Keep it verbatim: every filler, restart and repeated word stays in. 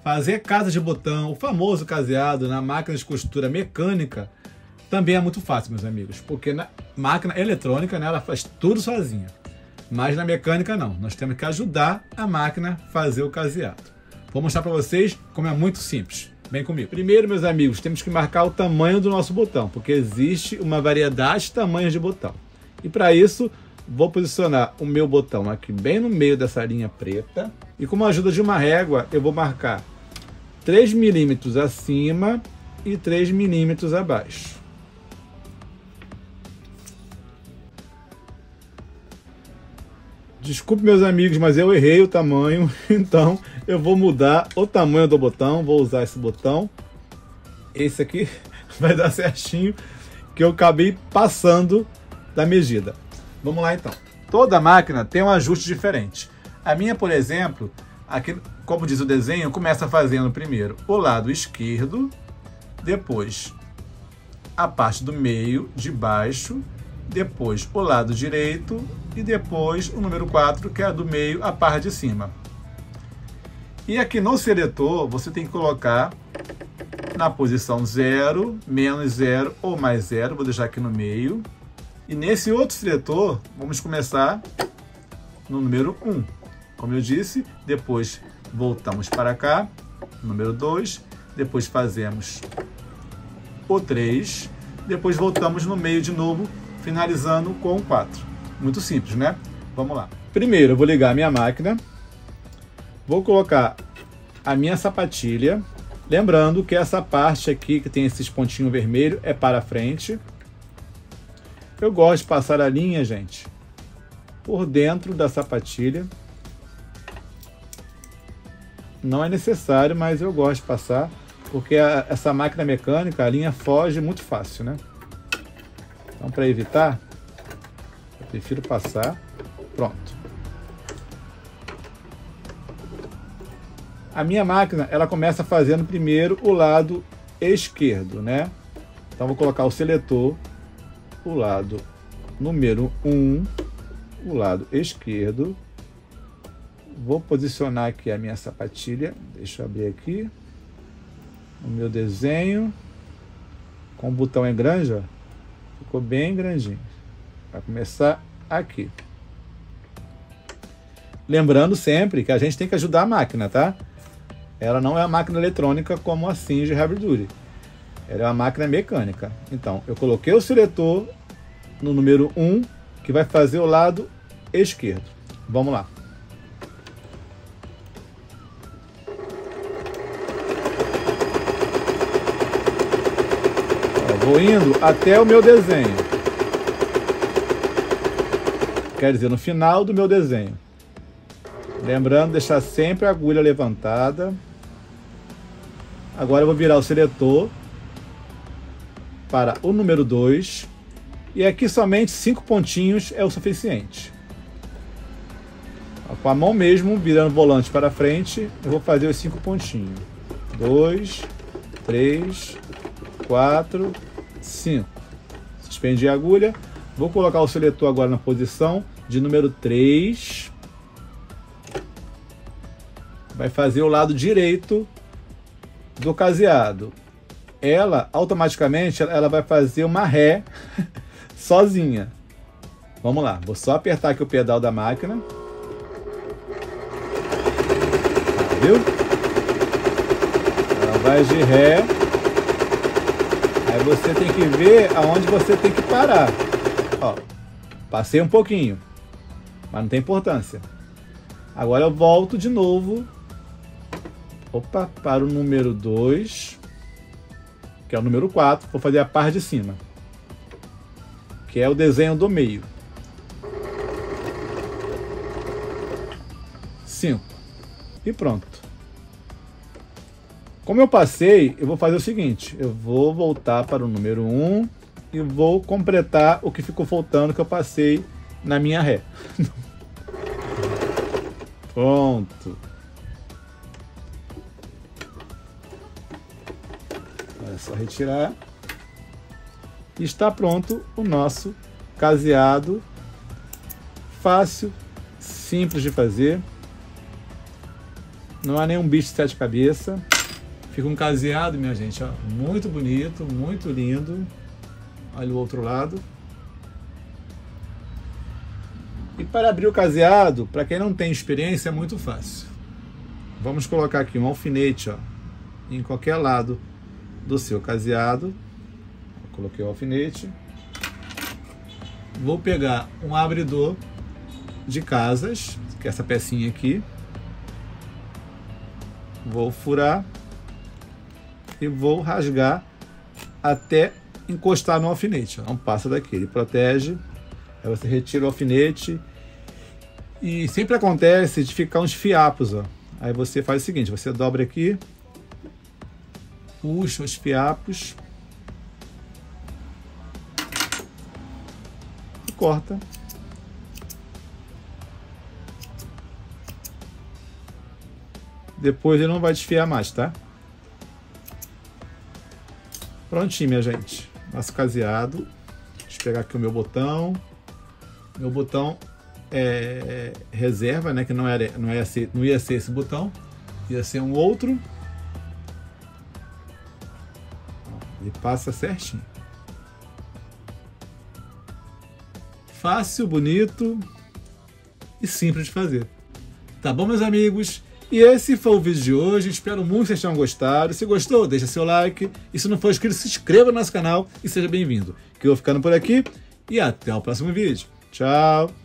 Fazer casa de botão, o famoso caseado na máquina de costura mecânica, também é muito fácil, meus amigos, porque na máquina eletrônica, né, ela faz tudo sozinha, mas na mecânica não, nós temos que ajudar a máquina a fazer o caseado. Vou mostrar para vocês como é muito simples. Vem comigo. Primeiro, meus amigos, temos que marcar o tamanho do nosso botão, porque existe uma variedade de tamanhos de botão. E para isso, vou posicionar o meu botão aqui bem no meio dessa linha preta, e com a ajuda de uma régua, eu vou marcar três milímetros acima e três milímetros abaixo. Desculpe, meus amigos, mas eu errei o tamanho, então eu vou mudar o tamanho do botão, vou usar esse botão. Esse aqui vai dar certinho, que eu acabei passando da medida. Vamos lá então. Toda máquina tem um ajuste diferente. A minha, por exemplo, aqui, como diz o desenho, começa fazendo primeiro o lado esquerdo, depois a parte do meio, de baixo, depois o lado direito e depois o número quatro, que é a do meio, a parte de cima. E aqui no seletor, você tem que colocar na posição zero, menos zero ou mais zero, vou deixar aqui no meio. E nesse outro seletor, vamos começar no número um. Como eu disse, depois voltamos para cá, número dois, depois fazemos o três, depois voltamos no meio de novo, finalizando com o quatro. Muito simples, né? Vamos lá. Primeiro eu vou ligar a minha máquina, vou colocar a minha sapatilha, lembrando que essa parte aqui que tem esses pontinhos vermelhos é para frente. Eu gosto de passar a linha, gente, por dentro da sapatilha. Não é necessário, mas eu gosto de passar, porque a, essa máquina mecânica, a linha foge muito fácil, né? Então, para evitar, eu prefiro passar. Pronto. A minha máquina, ela começa fazendo primeiro o lado esquerdo, né? Então, vou colocar o seletor, o lado número um, o lado esquerdo. Vou posicionar aqui a minha sapatilha. Deixa eu abrir aqui o meu desenho. Com o botão em grande, ó, ficou bem grandinho. Vai começar aqui. Lembrando sempre que a gente tem que ajudar a máquina, tá? Ela não é uma máquina eletrônica como a Singer Heavy Duty. Ela é uma máquina mecânica. Então, eu coloquei o seletor no número um, que vai fazer o lado esquerdo. Vamos lá. Vou indo até o meu desenho. Quer dizer, no final do meu desenho. Lembrando, deixar sempre a agulha levantada. Agora eu vou virar o seletor para o número dois. E aqui somente cinco pontinhos é o suficiente. Com a mão mesmo, virando o volante para frente, eu vou fazer os cinco pontinhos. dois, três, quatro, cinco. Suspendi a agulha. Vou colocar o seletor agora na posição de número três. Vai fazer o lado direito do caseado. Ela, automaticamente, ela vai fazer uma ré sozinha. Vamos lá. Vou só apertar aqui o pedal da máquina. Viu? Ela vai de ré. Aí você tem que ver aonde você tem que parar. Ó, passei um pouquinho, mas não tem importância. Agora eu volto de novo. Opa, para o número dois, que é o número quatro. Vou fazer a parte de cima, que é o desenho do meio. cinco. E pronto. Como eu passei, eu vou fazer o seguinte. Eu vou voltar para o número um e vou completar o que ficou faltando que eu passei na minha ré. Pronto. É só retirar. E está pronto o nosso caseado. Fácil, simples de fazer. Não há nenhum bicho de sete cabeças. Fica um caseado, minha gente, ó, muito bonito, muito lindo. Olha o outro lado. E para abrir o caseado, para quem não tem experiência, é muito fácil. Vamos colocar aqui um alfinete, ó, em qualquer lado do seu caseado. Coloquei o alfinete. Vou pegar um abridor de casas, que é essa pecinha aqui. Vou furar e vou rasgar até encostar no alfinete. Não passa daqui, ele protege. Aí você retira o alfinete e sempre acontece de ficar uns fiapos, ó. Aí você faz o seguinte, você dobra aqui, puxa os fiapos e corta. Depois ele não vai desfiar mais, tá? Prontinho, minha gente. Nosso caseado. Deixa eu pegar aqui o meu botão. Meu botão é reserva, né? Que não, era, não, ia ser, não ia ser esse botão. Ia ser um outro. Ele passa certinho. Fácil, bonito e simples de fazer. Tá bom, meus amigos? E esse foi o vídeo de hoje, espero muito que vocês tenham gostado. Se gostou, deixa seu like. E se não for inscrito, se inscreva no nosso canal e seja bem-vindo. Que eu vou ficando por aqui e até o próximo vídeo. Tchau!